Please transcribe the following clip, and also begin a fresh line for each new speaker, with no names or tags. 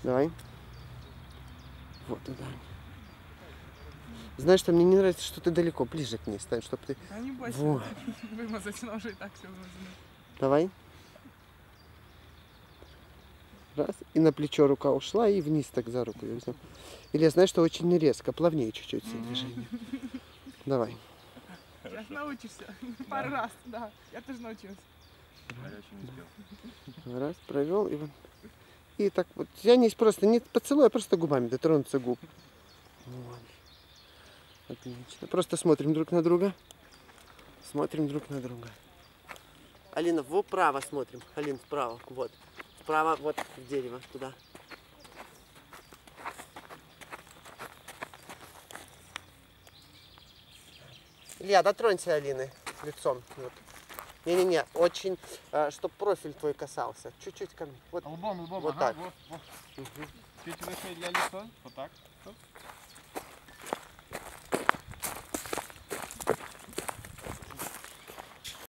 Давай. Вот туда. Знаешь, что мне не нравится, что ты далеко, ближе к ней стань, чтобы ты...
Да не бойся,
Вот.
вымазать, но уже и так все вымазано.
Давай. Раз. И на плечо рука ушла, и вниз так за руку ее взял. Или знаешь, что очень резко, плавнее чуть-чуть все движения. Давай.
Сейчас научишься. Пару раз, да. Я тоже научилась.
А я еще не успел.
Раз, провел, и вот. И так вот. Я не просто не поцелуй, а просто губами дотронуться губ. Вот. Отлично. Просто смотрим друг на друга. Смотрим друг на друга. Алина, вправо смотрим. Алин, вправо. Вот. Вправо, вот в дерево, туда. Илья, дотронься Алины лицом. Вот. Не-не-не, очень, чтобы профиль твой касался. Чуть-чуть ко мне. Вот,
Лбом,
вот
ага,
так.
вот. Чуть выше для лица. Вот так. Стоп.